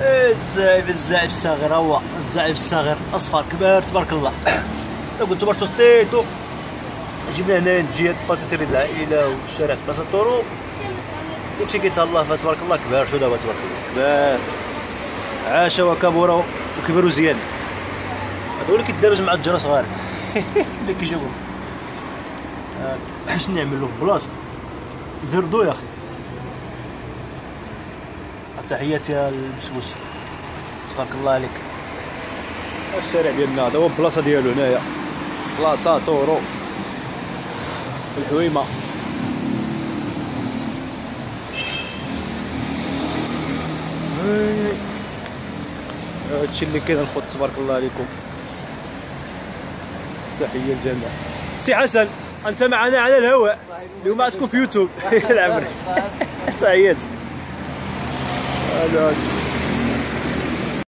الزائب الصغير، هو الزائب الصغير اصفر كبار تبارك الله. قلت برتو ستيتو جبنا هنا الجهه باتيسيري العائله والشارع بلاصه الطرق، داكشي كيتهلا فيها تبارك الله. كبار شو دابا تبارك الله، كبار عاشا وكبروا وكبروا زياده. هادو اللي كيداروا مع الجرا صغار اللي كيجيبوهم. شنو نعملو في بلاصه زردو يا اخي. تحياتي يا البسبوس تبارك الله عليك. الشارع ديالنا هذا هو البلاصه ديالو هنايا، بلاصه طورو الحويمه. هادشي اللي كاين الخوت تبارك الله عليكم. تحيه للجميع. سي حسن انت معنا على الهواء اليوم، غتكون في يوتيوب. العب تحياتي.